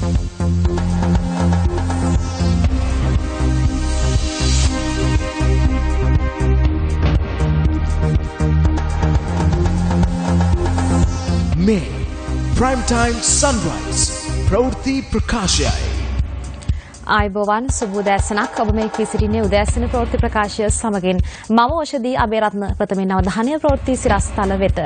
මේ Prime Time Sunrise ප්‍රවෘත්ති ප්‍රකාශයයි. ආයුබෝවන් සුබ උදෑසනක්. ඔබ මේ කිසිරින්නේ උදෑසන ප්‍රවෘත්ති ප්‍රකාශය සමගින් මම ඕෂදී අබේරත්න ප්‍රථමයෙන් අවධානය ප්‍රවෘත්ති සිරස්තල වෙත.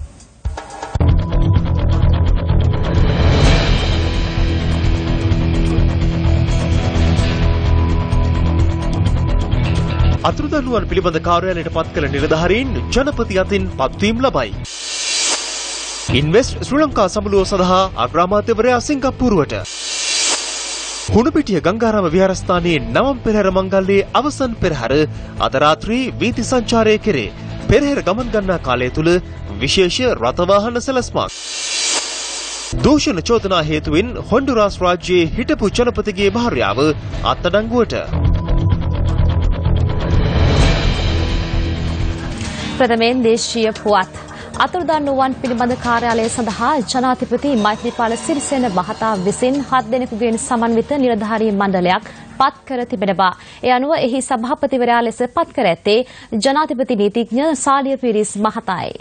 අතුරුදන්නුවන් පිළිබඳ කාර්යාලයට පත් කළ නිලධාරීන් ජනපති අතින් පත්වීම් ලබයි. ඉන්වෙස්ට් ශ්‍රී ලංකා සමුළුව සඳහා අග්‍රාමාත්‍යවරයා සිංගප්පූරුවට. හුණුපිටිය ගංගාරාම විහාරස්ථානයේ නවම් පෙරහැර මංගල්‍යයේ අවසන් පෙරහැර අද රාත්‍රී වීථි සංචාරය කෙරේ. පෙරහැර ගමන් ගන්නා කාලය තුල විශේෂ රථවාහන සැලැස්මක්. දූෂණ චෝදනා හේතුවෙන් හොන්ඩුරාස් රාජ්‍යයේ හිටපු ජනපතිගේ භාර්යාව අත්අඩංගුවට. ප්‍රථමයෙන් දේශීය පුවත්. අතුරුදන් වූවන් පිළිබඳ කාර්යාලය සඳහා ජනාධිපති මෛත්‍රීපාල සිරිසේන මහතා විසින් 7 දෙනෙකුගෙන් සමන්විත නිලධාරී මණ්ඩලයක් පත් කර තිබෙනවා. ඒ අනුව එහි සභාපතිවරයා ලෙස පත් කර ඇත්තේ ජනාධිපති නීතිඥ සාලිය පීරිස් මහතායි.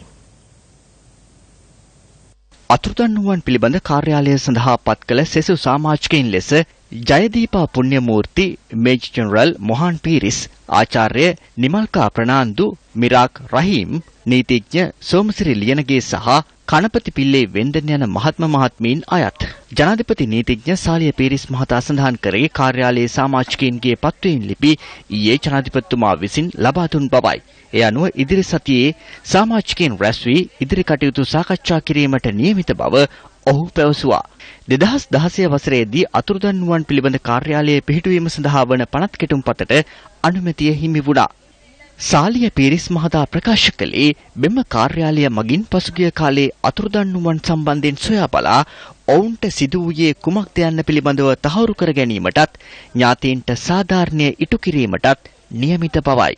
අතුරුදන් වූවන් පිළිබඳ කාර්යාලය සඳහා පත් කළ සෙසු සමාජිකයින් ලෙස ජයදීපා පුණ්‍යමූර්ති, මේජර් ජෙනරල් මොහාන් පීරිස්, ආචාර්ය නිමල්කා ප්‍රනාන්දු, මිරාක් රහීම්, නීතිඥ සෝමසිරි ලියනගේ සහ කණපති පිල්ලේ වෙන්දන යන මහත්ම මහත්මීන් අයත්. ජනාධිපති නීතිඥ සාලිය පීරිස් මහතා සඳහන් කරේ කාර්යාලයේ සමාජිකයින්ගේ පත්වීම් ලිපි ඊයේ ජනාධිපතිතුමා විසින් ලබා දුන් බවයි. ඒ අනුව ඉදිරි සතියේ සමාජිකයින් රැස් වී ඉදිරි කටයුතු සාකච්ඡා කිරීමට නියමිත බව ඔහු පැවසුවා. 2016 වසරේදී අතුරුදන් වූවන් පිළිබඳ කාර්යාලයේ පිහිටුවීම සඳහා වන පනත් කෙටුම්පතට අනුමැතිය හිමි වුණා. සාලිය පීරිස් මහතා ප්‍රකාශ කළේ මෙම කාර්යාලය මගින් පසුගිය කාලේ අතුරුදන් වූවන් සම්බන්ධයෙන් සොයා බලා ඔවුන්ට සිදු වූයේ කුමක්ද යන්න පිළිබඳව තහවුරු කර ගැනීමටත් ඥාතීන්ට සාධාරණය ඉටු කිරීමටත් නියමිත බවයි.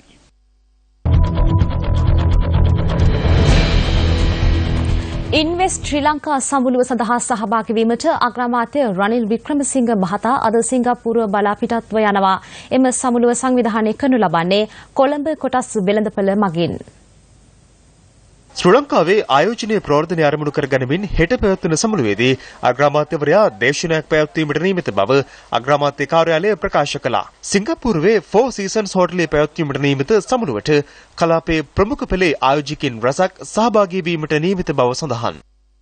ඉන්වෙස්ට් ශ්‍රී ලංකා සමුළුව සඳහා සහභාගී වීමට අග්‍රාමාත්‍ය රනිල් වික්‍රමසිංහ මහතා අද සිංගප්පූරුව බලා පිටත්ව යනවා. එම සමුළුව සංවිධානය කරනු ලබන්නේ කොළඹ කොටස් වෙළඳපළ මගින්. ශ්‍රී ලංකාවේ ආයෝජනීය ප්‍රවර්ධනය ආරම්භ කර ගැනීමෙන් හෙට පැවැත්වෙන සමුළුවේදී අග්‍රාමාත්‍යවරයා දේශනයක් පැවැත්වීමට නියමිත බව අග්‍රාමාත්‍ය කාර්යාලය ප්‍රකාශ කළා. සිංගප්පූරුවේ 4 සීසන්ස් හෝටලයේ පැවැත්වීමට නියමිත සමුළුවට කලාපයේ ප්‍රමුඛ පෙළේ ආයෝජකයින් රැසක් සහභාගී වීමට නියමිත බව සඳහන්.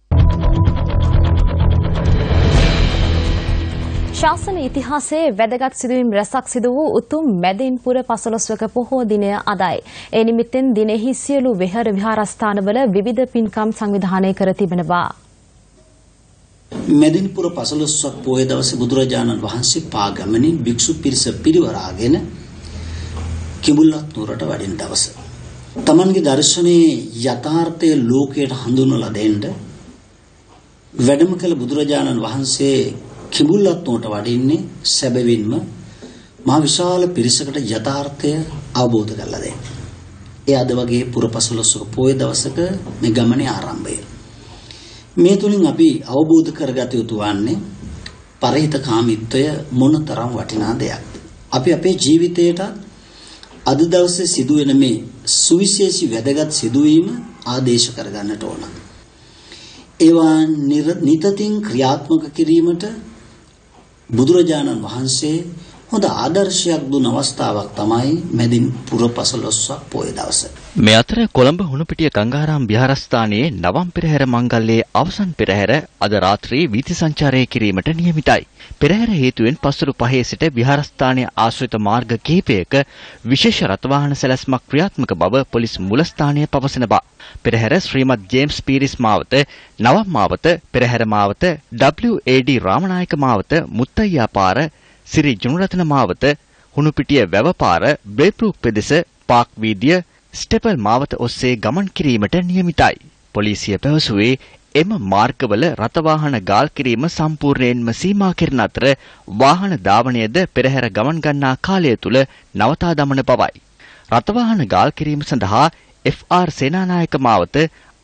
ශාසන ඉතිහාසයේ වැදගත් සිදුවීම් රැසක් සිදු වූ උතුම් මැදින්පුර පසළොස්වක පොහෝ දිනය අදයි. ඒ නිමිත්තෙන් දිනෙහි සියලු වෙහෙර විහාරස්ථානවල විවිධ පින්කම් සංවිධානය කර තිබෙනවා. මැදින්පුර පසළොස්වක පොහොය දවසේ බුදුරජාණන් වහන්සේ පාගමනින් භික්ෂු පිරිස පිරිවරාගෙන කිඹුල්වත් නුවරට වඩින දවස. තමන්ගේ දර්ශනයේ යථාර්ථය ලෝකයට හඳුන්වලා දෙන්න වැඩම කළ බුදුරජාණන් වහන්සේ කිඹුල්වත් නුවරට වඩින්නේ සැබවින්ම මහ විශාල පිරිසකට යථාර්ථය අවබෝධ කරලා දෙන්න. ඒ අද වගේ පුරපසළොස්වක පොහොය දවසක මේ ගමනේ ආරම්භය. මේ තුලින් අපි අවබෝධ කරගත යුතු වන්නේ පරිහිතකාමීත්වය මොනතරම් වටිනා දෙයක්ද. අපි අපේ ජීවිතයට අද දවසේ සිදුවෙන මේ සුවිශේෂී වැදගත් සිදුවීම ආදේශ කරගන්නට ඕන. ඒවා නිතතින් ක්‍රියාත්මක කිරීමට බුදුරජාණන් වහන්සේ හොඳ ආදර්ශයක් දුන් අවස්ථාවක් තමයි මැදින්පුර පසළොස්වක පොහොය දවස. මේ අතර කොළඹ හුණුපිටිය ගංගාරාම විහාරස්ථානයේ නවම් පෙරහැර මංගල්‍යයේ අවසන් පෙරහැර අද රාත්‍රී වීථි සංචාරය කිරීමට නියමිතයි. පෙරහැර හේතුවෙන් පස්වරු 5 සිට විහාරස්ථානයේ ආශ්‍රිත මාර්ග කිහිපයක විශේෂ රථවාහන සැලැස්මක් ක්‍රියාත්මක බව පොලිස් මුලස්ථානය පවසනවා. පෙරහැර ශ්‍රීමත් ජේම්ස් පීරිස් මාවත, නවම් මාවත, පෙරහැර මාවත, WAD රාමනායක මාවත, මුත්තයියා පාර, සිරි ජුනුරත්න මාවත, හුණුපිටිය වැවපාර, බ්‍රේප්‍රූක් පෙදෙස, පාක් වීදිය, ස්ටෙපල් මාවත ඔස්සේ ගමන් කිරීමට නියමිතයි. පොලිසිය පැවසුවේ එම මාර්ගවල රථවාහන ගාල් කිරීම සම්පූර්ණයෙන්ම සීමා කරන අතර වාහන ධාවනයද පෙරහැර ගමන් ගන්නා කාලය තුල නවතා දමන බවයි. රථවාහන ගාල් කිරීම සඳහා FR සේනානායක මාවත,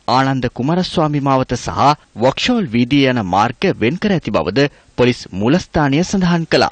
ආනන්ද කුමාරස්වාමී මාවත සහ වොක්ෂෝල් වීදිය යන මාර්ග වෙන් කර ඇති බවද පොලිස් මූලස්ථානය සඳහන් කළා.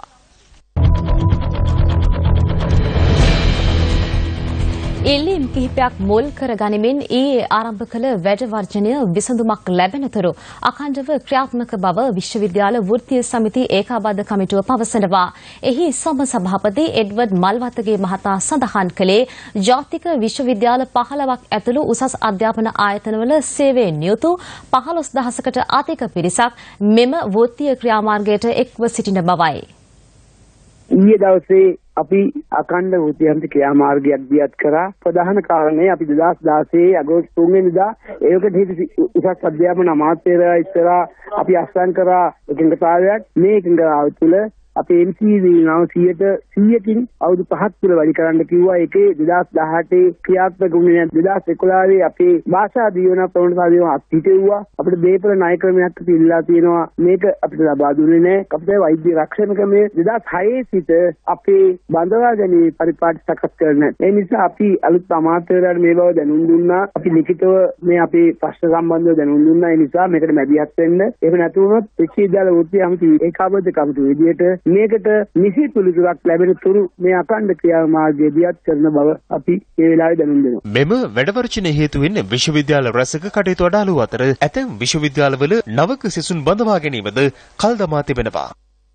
ඉල්ලීම් කිහිපයක් මුල් කර ගනිමින් ඊයේ ආරම්භ කළ වැඩ වර්ජනය විසඳුමක් ලැබෙනතුරු අඛණ්ඩව ක්‍රියාත්මක බව විශ්වවිද්‍යාල වෘත්තීය සමිති ඒකාබද්ධ කමිටුව පවසනවා. එහි සම සභාපති එඩ්වඩ් මල්වතගේ මහතා සඳහන් කළේ ජාතික විශ්වවිද්‍යාල 15ක් ඇතුළු උසස් අධ්‍යාපන ආයතනවල සේවයෙන් නියුතු 15000කට අධික පිරිසක් මෙම වෘත්තීය ක්‍රියාමාර්ගයට එක්ව සිටින බවයි. ඊයේ දවසේ අපි අඛණ්ඩ වෘත්තීය ක්‍රියාමාර්ගයක් දියත් කරා. ප්‍රධාන කාරණේ අපි 2016 අගෝස්තු 3 වෙනිදා ඒකට උසස් අධ්‍යාපන අමාත්‍යවරයා ඉස්සරහා අපි අත්සන් කරා එකඟතාවයක්. මේ එකඟතාවය තුළ අපේ MCV 100%කින් අවුරුදු 5ක් තුළ වැඩි කරන්න කිව්වා. ඒකේ 2018 ක්‍රියාත්මක වුණේ නැහැ. 2011 අපේ භාෂා දියුණුව ප්‍රවණතා දියුණුව අත්හිටුවා. අපිට දේපල ණය ක්‍රමයක් තියලා තියෙනවා. මේක අපිට ලබා දුන්නේ නැහැ. අපිට වෛද්‍ය රක්ෂණ ක්‍රමය 2006 සිට අපේ බඳවා ගැනීම පරිපාටි සකස් කරන්නේ. ඒ නිසා අපි අලුත් අමාත්‍යවරයාට මේ බව දැනුම් දුන්නා. අපි ලිඛිතව මේ අපේ ප්‍රශ්න සම්බන්ධව දැනුම් දුන්නා. ඒ නිසා මේකට මැදිහත් වෙන්න. එහෙම නැතු වුණොත් විශ්වවිද්‍යාල වෘත්තීය සමිති ඒකාබද්ධ කමිටුව විදියට මේකට නිසි පිළිතුරක් ලැබෙන තුරු මේ අඛණ්ඩ ක්‍රියාමාර්ගය දියත් කරන බව අපි මේ වෙලාවේ දැනුම් දෙනවා. මෙම වැඩවර්ජන හේතුවෙන් විශ්වවිද්‍යාල රැසක කටයුතු අඩාලු අතර ඇතැම් විශ්වවිද්‍යාලවල නවක සිසුන් බඳවා ගැනීමද කල් දමා තිබෙනවා.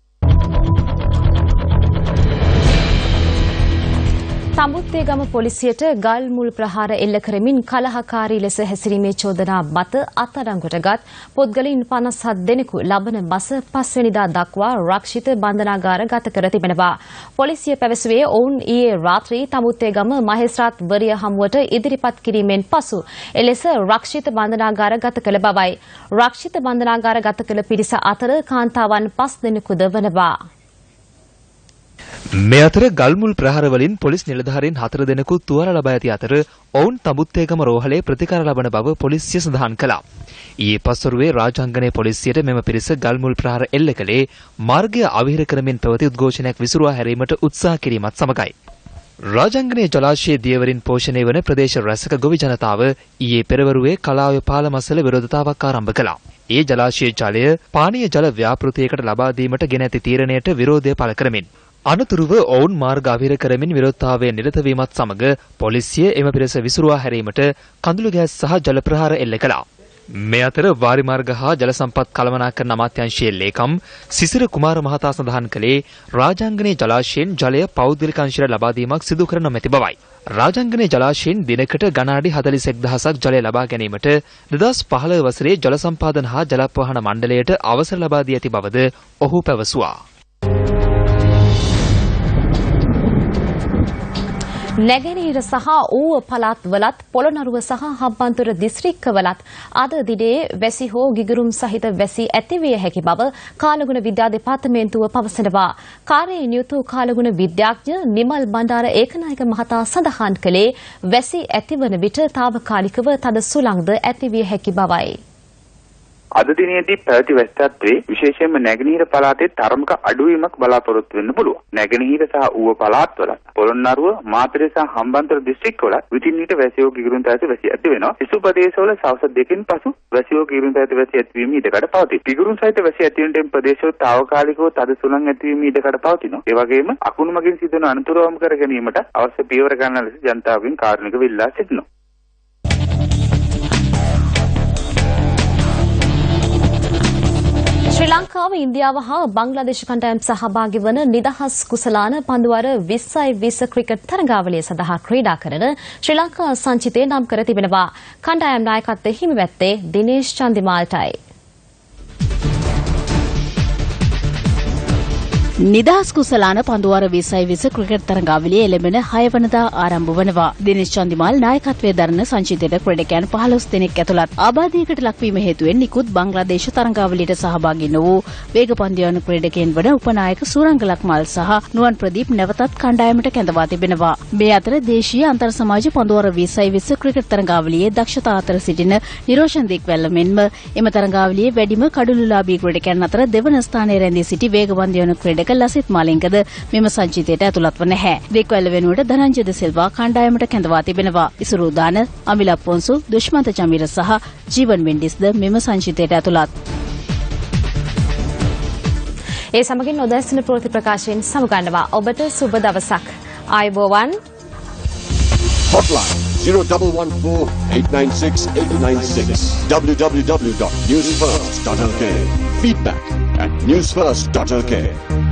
තඹුත්තේගම පොලිසියට ගල් මුල් ප්‍රහාර එල්ල කරමින් කලහකාරී ලෙස හැසිරීමේ චෝදනා මත අත්අඩංගුවටගත් පුද්ගලයන් 57 දෙනෙකු ලබන මාස 5 වෙනිදා දක්වා රක්ෂිත බන්ධනාගාර ගත කර තිබෙනවා. පොලිසිය පැවසුවේ ඔවුන් ඊයේ රාත්‍රී තඹුත්තේගම මහේස්ත්‍රාත්වරිය හමුවට ඉදිරිපත් කිරීමෙන් පසු එලෙස රක්ෂිත බන්ධනාගාර ගත කළ බවයි. රක්ෂිත බන්ධනාගාර ගත කළ පිරිස අතර කාන්තාවන් 5 දෙනෙකුද වනවා. මේ අතර ගල්මුල් ප්‍රහාර වලින් පොලිස් නිලධාරීන් 4 දෙනෙකු තුවාල ලබා ඇති අතර ඔවුන් තඹුත්තේගම රෝහලේ ප්‍රතිකාර ලබන බව පොලිසිය සඳහන් කළා. ඊයේ පස්වරුවේ රාජාංගනයේ පොලිසියට මෙම පිරිස ගල්මුල් ප්‍රහාර එල්ල කළේ මාර්ගය අවහිර කරමින් පැවති උද්ඝෝෂණයක් විසුරුවා හැරීමට උත්සාහ කිරීමත් සමගයි. රාජාංගනයේ ජලාශයේ දියවරින් පෝෂණය වන ප්‍රදේශ රැසක ගොවි ජනතාව ඊයේ පෙරවරුවේ කලාව පාලමසල විරෝධතාවක් ආරම්භ කළා. ඒ ජලාශයේ ජලය පානීය ජල ව්‍යාපෘතියකට ලබා දීමට ගෙන ඇති තීරණයට විරෝධය පළ කරමින් අනතුරුව ඔවුන් මාර්ග අවහිර කරමින් විරෝධතාවයේ නිරත වීමත් සමග පොලිසිය එම පිරිස විසුරුවා හැරීමට කඳුළු ගෑස් සහ ජල ප්‍රහාර එල්ල කළා. මේ අතර වාරි මාර්ග හා ජල සම්පත් කළමනාකරන අමාත්‍යාංශයේ ලේකම් සිසිර කුමාර මහතා සඳහන් කළේ රාජාංගනයේ ජලාශයෙන් ජලය පෞද්ගලික අංශයට ලබා දීමක් සිදු කර නොමැති බවයි. රාජාංගනයේ ජලාශයෙන් දිනකට ඝන අඩි 41000ක් ජලය ලබා ගැනීමට 2015 වසරේ ජල සම්පාදන හා ජල ප්‍රවාහන මණ්ඩලයට අවසර ලබා දී ඇති බවද ඔහු පැවසුවා. නැගෙනහිර සහ ඌව පළාත්වලත් පොළොන්නරුව සහ හම්බන්තොට දිස්ත්‍රික්කවලත් අද දිනේ වැසි හෝ ගිගුරුම් සහිත වැසි ඇතිවිය හැකි බව කාලගුණ විද්‍යා දෙපාර්තමේන්තුව පවසනවා. කාර්යයේ නියුතු කාලගුණ විද්‍යාඥ නිමල් බණ්ඩාර ඒකනායක මහතා සඳහන් කළේ වැසි ඇතිවන විට తాවකාලිකව තද සුළංද ඇතිවිය හැකි බවයි. අද දිනේදී පැවති වැස්සත්වේ විශේෂයෙන්ම නැගෙනහිර පළාතේ තරමක අඩුවීමක් බලාපොරොත්තු වෙන්න පුළුවන්. නැගෙනහිර සහ ඌව පළාත්වල පොළොන්නරුව, මාතලේ සහ හම්බන්තොට දිස්ත්‍රික්කවල විටින් විට වැසියෝ ගිගුරුම් තැති වැසි ඇති වෙනවා. සිසු ප්‍රදේශවල සවස් දෙකෙන් පසු වැසියෝ ගිගුරුම් තැති වැසි ඇතිවීම ඉඩකඩ පවතී. ගිගුරුම් සහිත වැසි ඇතිවීමෙන් ප්‍රදේශවල తాවකාලිකව තද සුළං ඇතිවීම ඉඩකඩ පවතිනවා. ඒ වගේම අකුණු මගින් සිදුවන අනතුරු වම් කර ගැනීමට අවශ්‍ය පියවර ගන්න ලෙස ජනතාවගෙන් කාරුණික විල්ලා සිටිනවා. ශ්‍රී ලංකාව ඉන්දියාව හා බංග්ලාදේශ කණ්ඩායම් සහභාගී වන නිදහස් කුසලාන පන්දුවර 2020 ක්‍රිකට් තරගාවලිය සඳහා ක්‍රීඩා කරන ශ්‍රී ලංකා සංචිතය නම් කර තිබෙනවා. කණ්ඩායම් නායකත්වයේ හිමිවැත්තේ දිනේෂ් චන්දිමාල්ටයි. නිදහස් කුසලාන පන්දුවර 2020 ක්‍රිකට් තරගාවලිය එළඹෙන 6 වනදා ආරම්භ වනවා. දිනේෂ් චන්දිමාල් නායකත්වයේ දරන සංචිතයට ක්‍රීඩකයන් 15 දෙනෙක් ඇතුළත් ආබාධයකට ලක්වීම හේතුවෙන් නිකුත් බංග්ලාදේශ තරගාවලියට සහභාගී නො වූ වේගපන්දු යන ක්‍රීඩකයන් වන උපනායක සුරංග ලක්මල් සහ නුවන් ප්‍රදීප් නැවතත් කණ්ඩායමට කැඳවා තිබෙනවා. මේ අතර දේශීය අන්තර් සමාජ පන්දුවර 2020 ක්‍රිකට් තරගාවලියේ දක්ෂතා අතර සිටින නිරෝෂන් දික්වැල්ල මෙන්ම එම තරගාවලියේ වැඩිම කඩුළුලාභී ක්‍රීඩකයන් අතර දෙවන ස්ථානයේ රැඳී සිටි වේගපන්දු යන ක්‍රීඩක ක්‍රීඩක ලසිත් මාලිංගද මෙම සංචිතයට ඇතුළත් වන නැහැ. දෙක්වැල්ල වෙනුවට ධනංජය ද සිල්වා කණ්ඩායමට කැඳවා තිබෙනවා. ඉසුරු දාන, අමිල පොන්සු, දුෂ්මන්ත චමීර සහ ජීවන් වෙන්ඩිස්ද මෙම සංචිතයට ඇතුළත්. ඒ සමගින් නොදැසෙන ප්‍රවෘත්ති ප්‍රකාශයෙන් සමුගන්නවා. ඔබට සුබ දවසක්. ආයුබෝවන්. Hotline 0114-896-896 www.newsfirst.lk. Feedback at newsfirst.lk.